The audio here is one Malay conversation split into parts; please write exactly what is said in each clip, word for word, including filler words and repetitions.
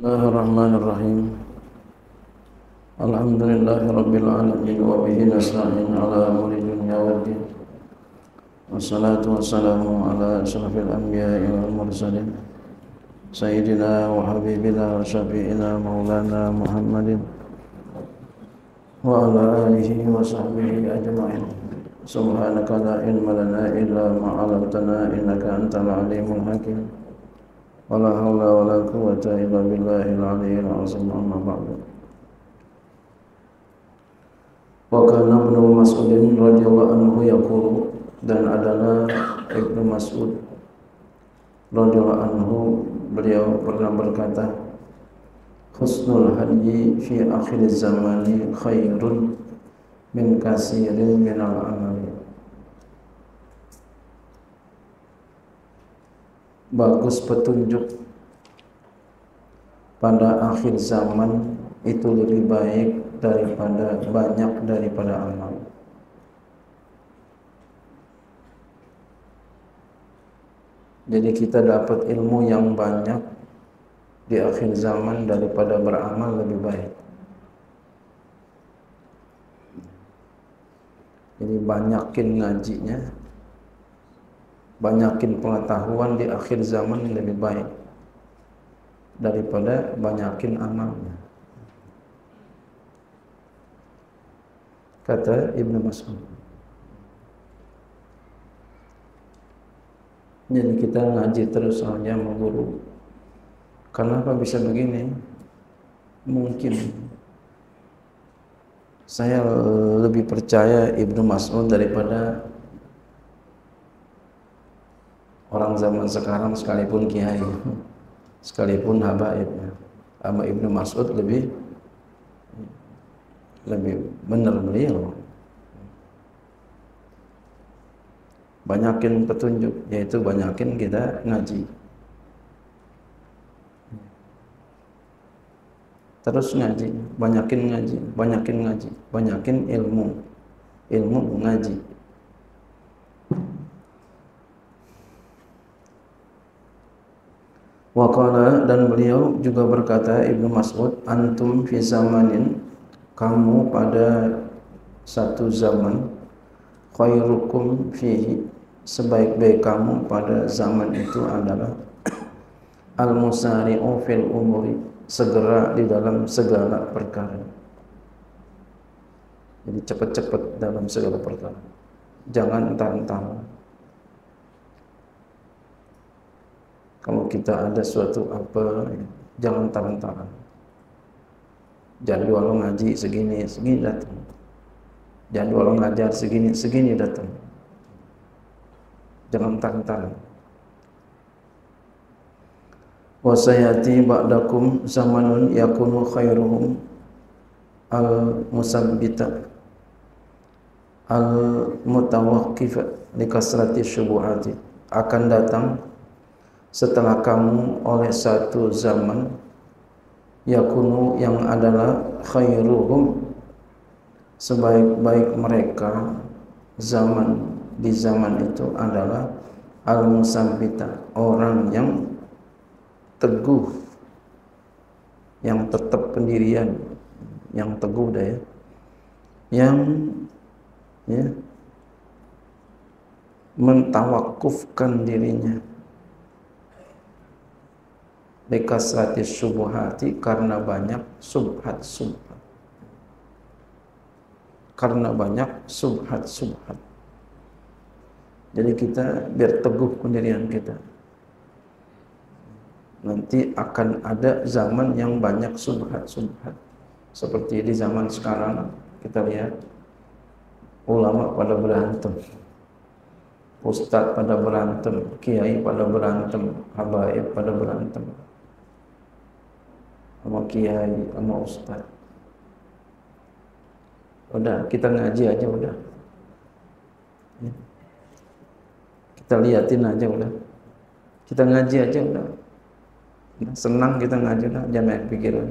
Bismillahirrahmanirrahim. Alhamdulillahirabbil alamin wa bihi nasta'in ala umuri dunya waddin. Wassalatu wassalamu ala asyrafil anbiya'i wal mursalin sayyidina wa habibina wa syafi'ina maulana Muhammadin wa ala alihi wa sahbihi ajma'in. Subhanaka la ilma lana illa ma 'allamtana innaka antal alimul hakim. Wala haula wala quwwata illa billahil aliyyil azim. Amma ba'du. Wa kana Ibnu Mas'ud radhiyallahu anhu yaqulu, dan adalah Ibnu Mas'ud radhiyallahu anhu, beliau pernah berkata, husnul hadyi fi akhir zamani khairun min katsirin minal amali. Bagus petunjuk pada akhir zaman itu lebih baik daripada banyak daripada amal. Jadi kita dapat ilmu yang banyak di akhir zaman daripada beramal lebih baik. Jadi banyakin ngajinya, banyakin pengetahuan di akhir zaman lebih baik daripada banyakin amalnya, kata Ibnu Mas'ud. Jadi kita ngaji terus saja sama guru. Kenapa bisa begini? Mungkin saya lebih percaya Ibnu Mas'ud daripada orang zaman sekarang, sekalipun kiai, sekalipun habaib. Sama Ibnu Mas'ud lebih lebih benar beliau. Banyakin petunjuk, yaitu banyakin kita ngaji. Terus ngaji, banyakin ngaji, banyakin ngaji, banyakin ilmu, ilmu ngaji. Waqala, dan beliau juga berkata, Ibnu Mas'ud, antum fi zamanin, kamu pada satu zaman, khairukum fihi, sebaik-baik kamu pada zaman itu adalah al-musari'u fil umuri, segera di dalam segala perkara. Jadi cepat-cepat dalam segala perkara, jangan entar-entar. Kalau kita ada suatu apa, jangan entar-entaran. Jadwal ngaji segini, segini datang. Jadwal ngajar segini, segini datang. Jangan entar-entaran. Wa sayati ba'dakum zamanun yakunu khairuhum al-musabbita al-mutawaqqif li kasrati syubuhati. Akan datang setelah kamu oleh satu zaman, yakunu, yang adalah khairuhum, sebaik-baik mereka zaman di zaman itu adalah al-musabbita, orang yang teguh, yang tetap pendirian, yang teguh dah ya, yang ya mentawakufkan dirinya, likasrati syubhati, karena banyak subhat-subhat, karena banyak subhat-subhat. Jadi kita biar teguh pendirian kita. Nanti akan ada zaman yang banyak subhat-subhat. Seperti di zaman sekarang kita lihat ulama pada berantem, ustadz pada berantem, kiai pada berantem, habaib pada berantem, sama kiai, sama ustadz. Udah, kita ngaji aja udah. Kita liatin aja udah. Kita ngaji aja udah. Senang kita ngaji udah, jangan banyak pikiran.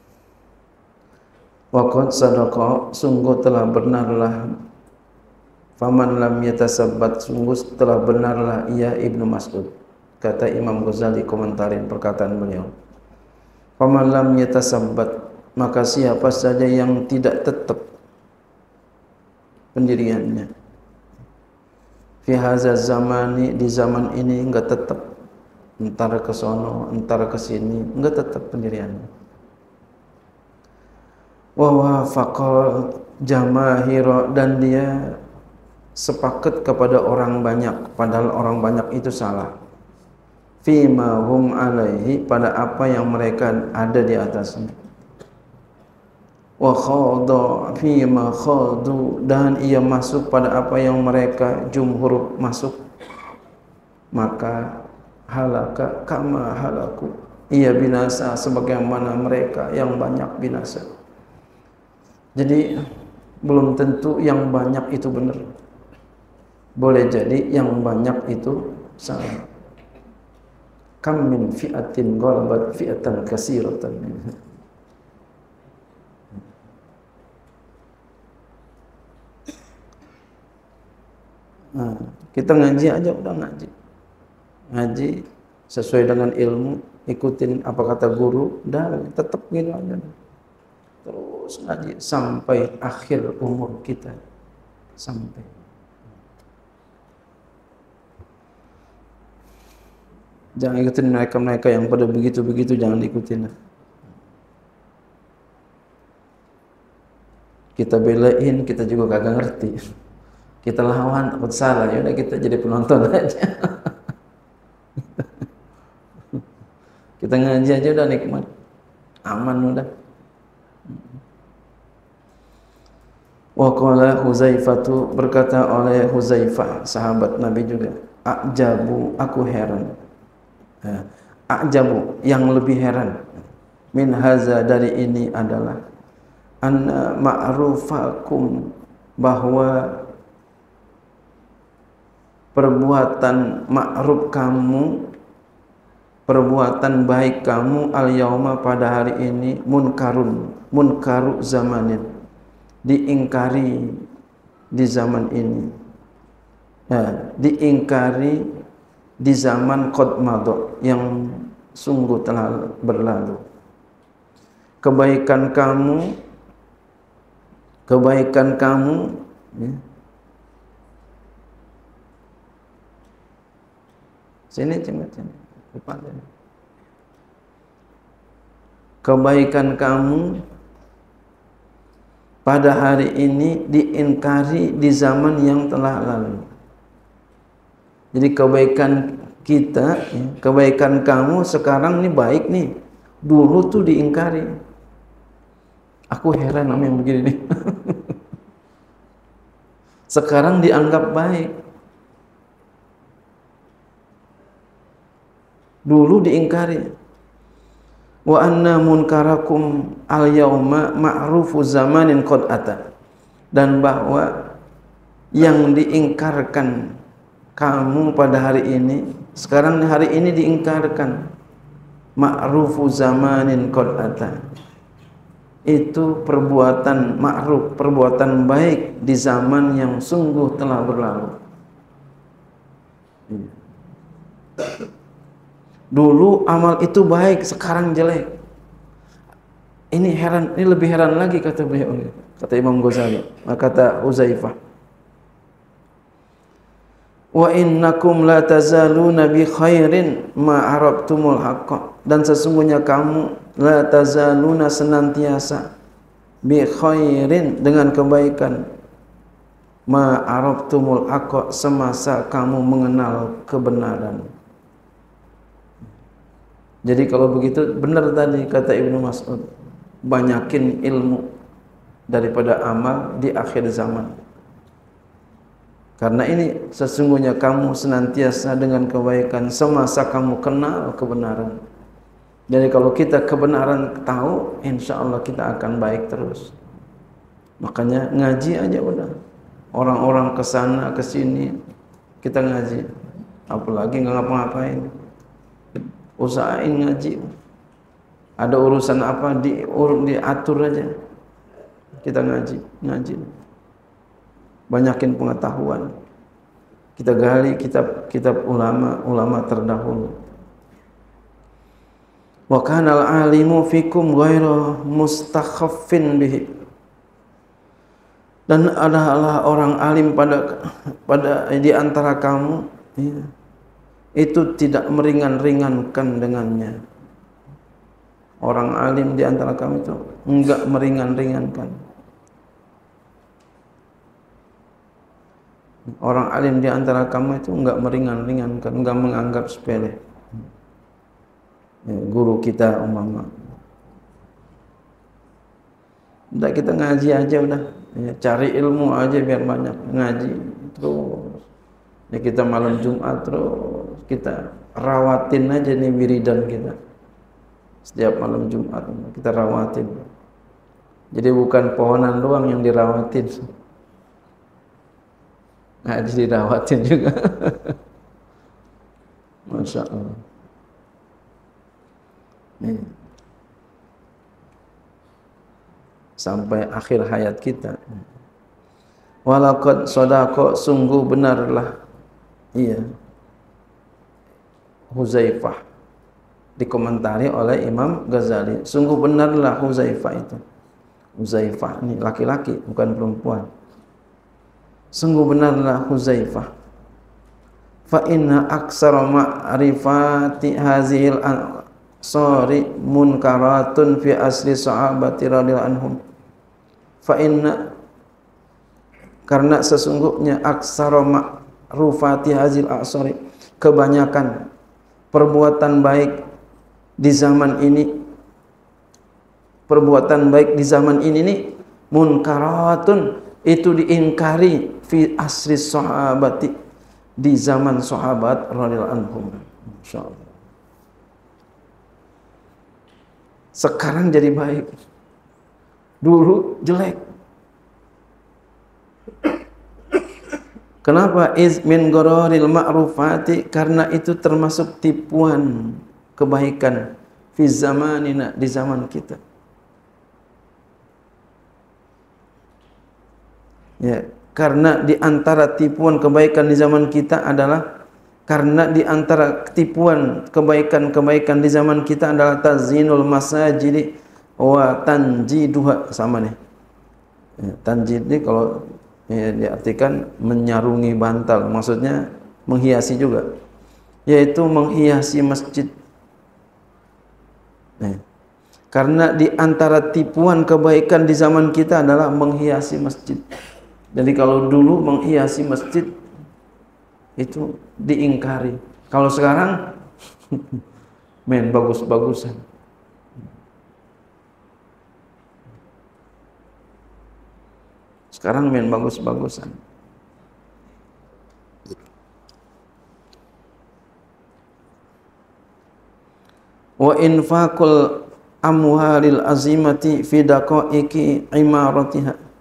Waqad sadaqa, sungguh telah benarlah Faman lam yatasabbat, sungguh telah benarlah ia Ibnu Mas'ud. Kata Imam Ghazali komentarin perkataan beliau. Faman lam yatasabbat, maka siapa saja yang tidak tetap pendiriannya. Fi hadza zamani, di zaman ini enggak tetap, antara ke sono, antara ke sini, enggak tetap pendiriannya. Wa wafaqal jamaahira, dan dia sepakat kepada orang banyak, padahal orang banyak itu salah. Fima hum alaihi, pada apa yang mereka ada di atasnya. Wa khada fima khadu, dan ia masuk pada apa yang mereka jumhur masuk. Maka halaka kama halaku, ia binasa sebagaimana mereka yang banyak binasa. Jadi belum tentu yang banyak itu benar. Boleh jadi yang banyak itu salah. Kam min fi'atin ghalabat fi'atan katsiratan. Nah, kita ngaji aja udah ngaji. Ngaji sesuai dengan ilmu, ikutin apa kata guru, dah tetap gitu aja. Terus ngaji sampai akhir umur kita. Sampai jangan ikutin mereka-mereka yang pada begitu-begitu, jangan ikutin. Kita belain, kita juga kagak ngerti. Kita lawan, takut salah, ya udah kita jadi penonton aja. Kita ngaji aja udah nikmat, aman udah. Wa qala Huzaifatu, berkata oleh Huzaifah, sahabat Nabi juga, ajabu, aku heran. Ajabu, yang lebih heran, min haza, dari ini adalah anna ma'rufakum, bahwa perbuatan ma'ruf kamu, perbuatan baik kamu, al yauma, pada hari ini, munkarun, munkaru zamanin, diingkari di zaman ini, ya, diingkari di zaman qad madha, yang sungguh telah berlalu. Kebaikan kamu, kebaikan kamu, ya. Sini cengat sini. Kebaikan kamu pada hari ini diingkari di zaman yang telah lalu. Jadi kebaikan kita, ya, kebaikan kamu sekarang ini baik nih, dulu tuh diingkari. Aku heran sama yang begini nih. Sekarang dianggap baik, dulu diingkari. Wa anna munkarakum al yauma ma'rufu zamanin qad ata, dan bahwa yang diingkarkan kamu pada hari ini, sekarang hari ini diingkarkan, ma'rufu zamanin qad ata, itu perbuatan ma'ruf, perbuatan baik di zaman yang sungguh telah berlalu. Dulu amal itu baik, sekarang jelek. Ini heran, ini lebih heran lagi, kata beliau, kata Imam Ghazali, kata Huzaifah. Wa innakum la tazaluna bi khairin ma arabtumul haqqa, dan sesungguhnya kamu la tazaluna, senantiasa, bi khairin, dengan kebaikan, ma arabtumul haqqa, semasa kamu mengenal kebenaran. Jadi kalau begitu benar tadi kata Ibnu Mas'ud, banyakin ilmu daripada amal di akhir zaman. Karena ini sesungguhnya kamu senantiasa dengan kebaikan semasa kamu kenal kebenaran. Jadi kalau kita kebenaran tahu, insya Allah kita akan baik terus. Makanya ngaji aja udah. Orang-orang kesana kesini kita ngaji. Apalagi nggak ngapa-ngapain, usahain ngaji. Ada urusan apa diur diatur aja. Kita ngaji, ngaji. banyakin pengetahuan. Kita gali kitab-kitab ulama-ulama terdahulu. Wa kana al-alimu fikum ghairu mustakhaffin bihi. Dan adalah orang alim pada pada di antara kamu, ya, itu tidak meringan-ringankan dengannya. Orang alim di antara kamu itu enggak meringan-ringankan. Orang alim di antara kamu itu enggak meringan-ringankan, enggak menganggap sepele. Ya, guru kita umpama. Udah kita ngaji aja udah. Ya, cari ilmu aja biar banyak, ngaji terus. Ya, kita malam Jumat terus kita rawatin aja nih wiridan kita. Setiap malam Jumat kita rawatin. Jadi bukan pohonan doang yang dirawatin. Ngaji dirawatin juga. Masya Allah. Ya. Sampai akhir hayat kita. Walaqad sadaqa, sungguh benarlah, iya, Huzaifah, dikomentari oleh Imam Ghazali, sungguh benarlah Huzaifah itu. Huzaifah ini laki-laki bukan perempuan. Sungguh benarlah Huzaifah. Fa inna aksara ma'rifati hazil ansari munkaratun fi asli sahabati radhiyallahu anhum. Fa inna, karena sesungguhnya aksara ma'rufati hazil ansari, kebanyakan perbuatan baik di zaman ini, perbuatan baik di zaman ini nih munkaratun, itu diingkari fi asri sahabati, di zaman sahabat radhiyallahu anhum. Masyaallah. Sekarang jadi baik, dulu jelek. Kenapa? Iz min ghararil ma'rufati, karena itu termasuk tipuan kebaikan fi zamanina, di zaman kita. Ya, karena di antara tipuan kebaikan di zaman kita adalah, karena di antara tipuan kebaikan-kebaikan di zaman kita adalah tazinul masajidi wa tanjiduha, sama nih. Ya, tanjid ini kalau ya, diartikan menyarungi bantal, maksudnya menghiasi juga, yaitu menghiasi masjid. Nah, karena di antara tipuan kebaikan di zaman kita adalah menghiasi masjid. Jadi kalau dulu menghiasi masjid itu diingkari. Kalau sekarang men bagus-bagusan. Sekarang men bagus-bagusan. Wa infaqul amwalil azimati fi daqaiqi imaratiha,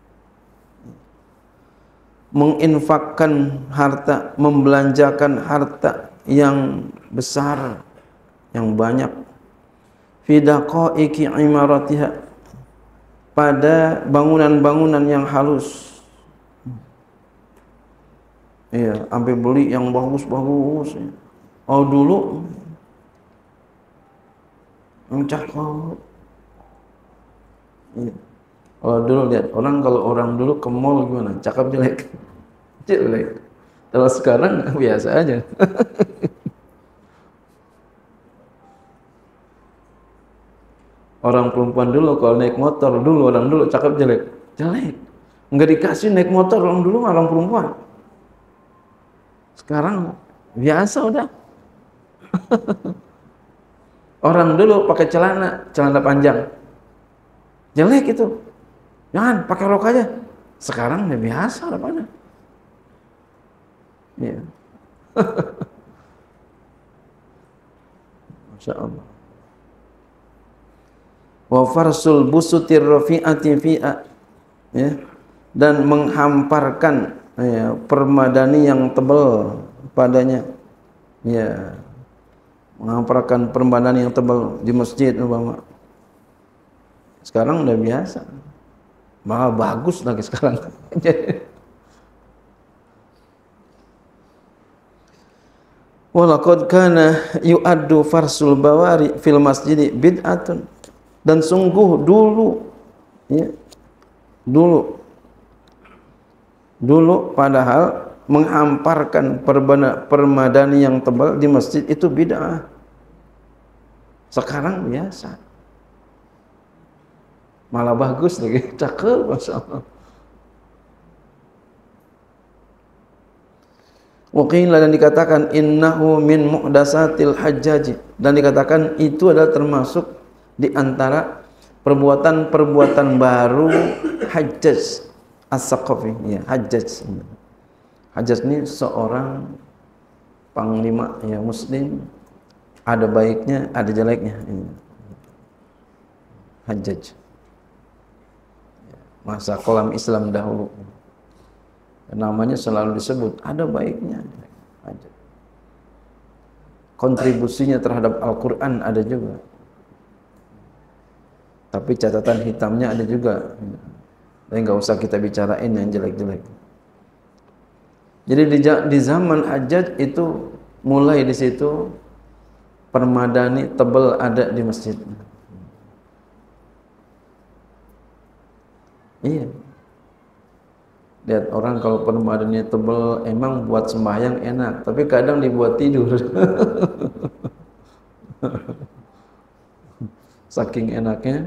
menginfakkan harta, membelanjakan harta yang besar, yang banyak, fi daqaiqi imaratiha, pada bangunan-bangunan yang halus. Iya, sampai beli yang bagus-bagus. Oh dulu yang cakep. Iya. Kalau dulu lihat orang, kalau orang dulu ke mall gimana? Cakep jelek? Jelek. Kalau sekarang biasa aja. Orang perempuan dulu kalau naik motor, dulu orang dulu cakep jelek? Jelek. Enggak dikasih naik motor orang dulu, orang perempuan. Sekarang biasa udah. Orang dulu pakai celana, celana panjang. Jelek itu. Jangan pakai rok aja. Sekarang udah biasa udah pada. Iya. Masya Allah. Wa farsul busutir rafi'ati fi'a, ya, dan menghamparkan, ya, permadani yang tebal padanya, ya, menghamparkan permadani yang tebal di masjid umpama. Sekarang udah biasa, malah bagus lagi sekarang. Walaqad kana yu'addu farsul bawari fil masjidi bid'atun, dan sungguh dulu ya, dulu dulu padahal menghamparkan perbana, permadani yang tebal di masjid itu bid'ah. Sekarang biasa, malah bagus lagi, cakep, masya Allah. Waqila, dan dikatakan innahu min muhdatsatil hajjaj, dan dikatakan itu adalah termasuk di antara perbuatan-perbuatan baru Hajjaj As-Saqafi. Ya, Hajjaj. Hajjaj ini seorang panglima ya muslim, ada baiknya, ada jeleknya. Hajjaj. Masa kelam Islam dahulu. Namanya selalu disebut, ada baiknya. Kontribusinya terhadap Al-Quran ada juga, tapi catatan hitamnya ada juga. Tapi nggak usah kita bicarain yang jelek-jelek. Jadi di, di zaman Hajjaj itu mulai di situ permadani tebal ada di masjid. Iya. Lihat orang kalau permadaninya tebal emang buat sembahyang enak, tapi kadang dibuat tidur. Saking enaknya.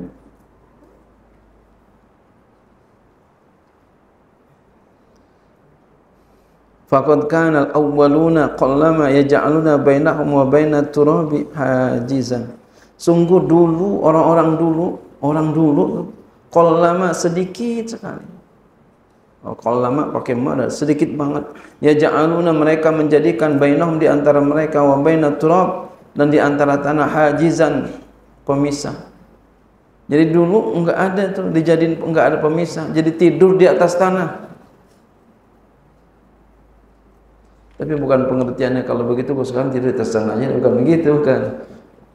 Faqad kana al-awwaluna qallama yaj'aluna bainahum wa bainat turabi hajizan. Sungguh dulu orang-orang dulu, orang dulu qallama sedikit sekali. Kalau lama pakai mana sedikit banget. Ya ja'aluna, mereka menjadikan bainahum di antara mereka, wa bainat turab, dan di antara tanah, hajizan, pemisah. Jadi dulu enggak ada tuh dijadiin, enggak ada pemisah. Jadi tidur di atas tanah. Tapi bukan pengertiannya kalau begitu sekarang tidur di atas tanahnya, bukan begitu kan.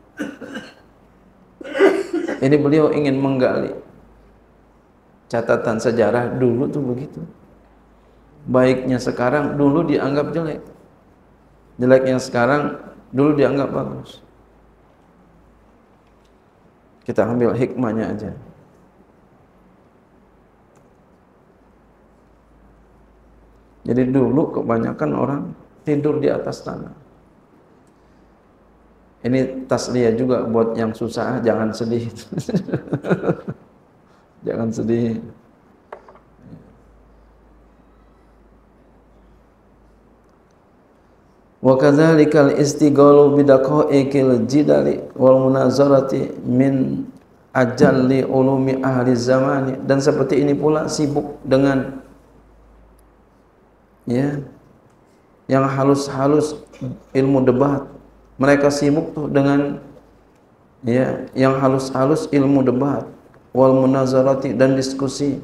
Ini beliau ingin menggali catatan sejarah dulu tuh begitu. Baiknya sekarang dulu dianggap jelek, jeleknya sekarang dulu dianggap bagus. Kita ambil hikmahnya aja. Jadi dulu kebanyakan orang tidur di atas tanah. Ini tasliyah juga buat yang susah, jangan sedih. Jangan sedih. Wa kadzalikal istighalu bidaqaiqil jidali wal munazarati min ajalli ulumi ahli zamani, dan seperti ini pula sibuk dengan ya yang halus-halus ilmu debat. Mereka sibuk tuh dengan ya yang halus-halus ilmu debat, wal munazarati, dan diskusi.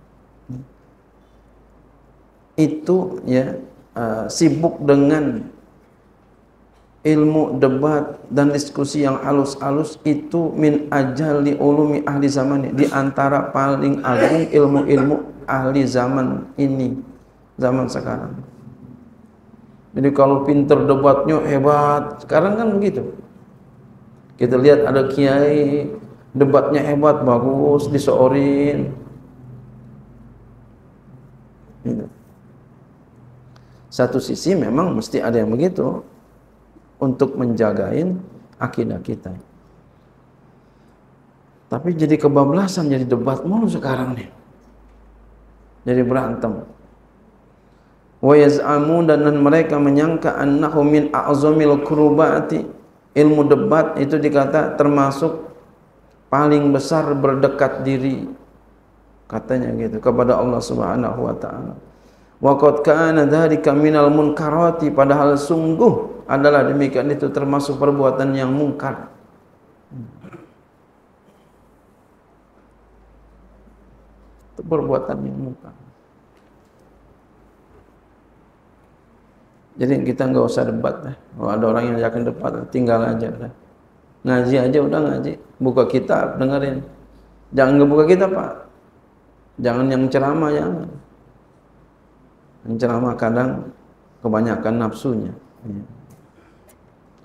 Itu ya uh, sibuk dengan ilmu debat dan diskusi yang halus-halus, itu min ajali ulumi ahli zaman, di antara paling agung ilmu-ilmu ahli zaman ini, zaman sekarang. Jadi kalau pinter debatnya hebat, sekarang kan begitu. Kita lihat ada kiai debatnya hebat, bagus, diseorin. Gitu. Satu sisi memang mesti ada yang begitu untuk menjagain akidah kita. Tapi jadi kebablasan, jadi debat mulu sekarang nih. Jadi berantem. Wa yaz'amun, dan mereka menyangka annahu min a'zamil qurbati, ilmu debat itu dikata termasuk paling besar berdekat diri, katanya gitu, kepada Allah Subhanahu wa taala. Wa qad kana dzalika minal munkarati, padahal sungguh adalah demikian itu termasuk perbuatan yang mungkar. Itu perbuatan yang mungkar. Jadi kita nggak usah debat lah. Kalau ada orang yang yakin debat, tinggal aja lah. Ngaji aja udah ngaji, buka kitab dengerin. Jangan nggak buka kitab Pak. Jangan yang ceramah, jangan. Yang ceramah kadang kebanyakan nafsunya.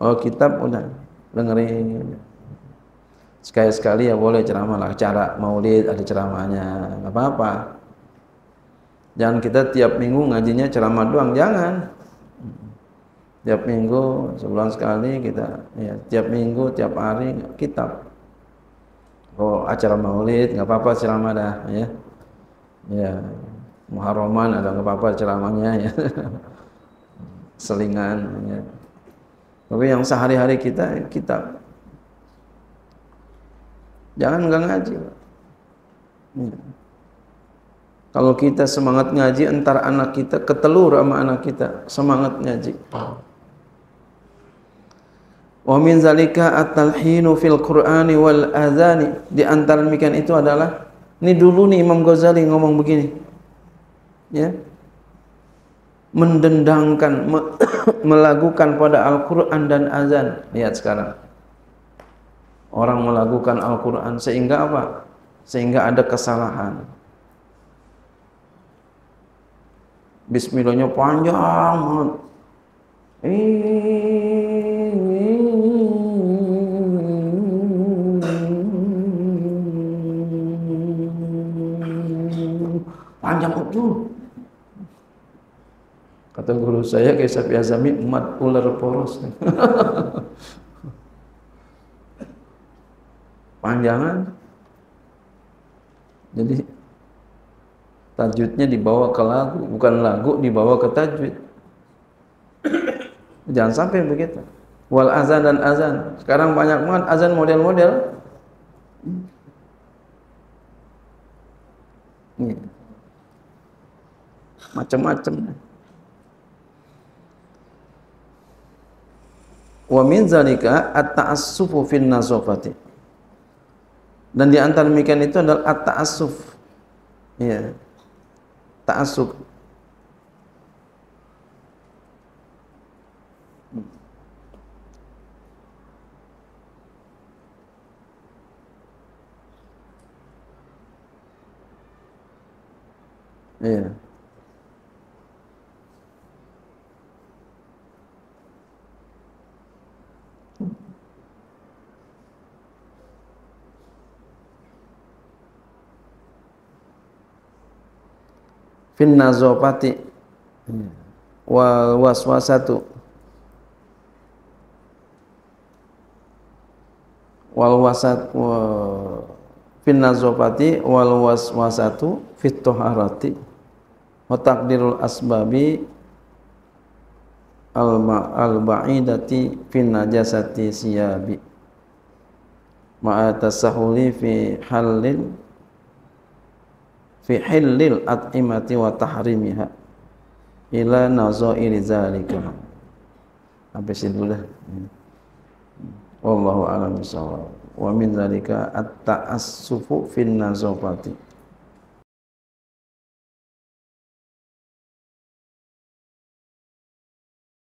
Oh kitab udah dengerin. Sekali-sekali ya boleh ceramah lah, acara maulid ada ceramahnya, nggak apa-apa. Jangan kita tiap minggu ngajinya ceramah doang, jangan. Tiap minggu sebulan sekali kita, ya tiap minggu tiap hari kitab. Oh acara maulid nggak apa-apa ceramah dah, ya. Ya Muharraman ada nggak apa-apa ceramahnya, ya. Selingan, ya. Tapi yang sehari-hari kita kitab. Jangan nggak ngaji. Ya. Kalau kita semangat ngaji, entar anak kita ketelur sama anak kita semangat ngaji. Wa min zalika at-talhinu fil Qur'ani wal azani. Di antara demikian itu adalah, ini dulu nih Imam Ghazali ngomong begini. Ya. Mendendangkan, me melagukan pada Al-Qur'an dan azan. Lihat sekarang. Orang melakukan Al-Quran sehingga apa? Sehingga ada kesalahan. Bismillahnya panjang banget. Panjang itu. Kata guru saya kayak Syafi'i Azami, mat ular poros. Panjangan. Jadi tajwidnya dibawa ke lagu, bukan lagu dibawa ke tajwid. Jangan sampai begitu. Wal azan dan azan. Sekarang banyak banget azan model-model. Macam-macam. Wa min zalika at-ta'assufu fin nazafati. Dan di antara demikian itu adalah at-ta'assuf. Ya. Ta'assuf. Iya. Fin nazafati wal waswasatu wal wasat fin nazafati wal waswasatu fit taharati wa taqdirul asbabi al al ba'idati fin najasati siyabi ma'a tasahuli fi halin fi hillil at'imati wa tahrimiha ila nazairi zalika. Sampai situ dah. Wallahu a'lam bishawab. Wa min zalika at-ta'assufu fin nazafati.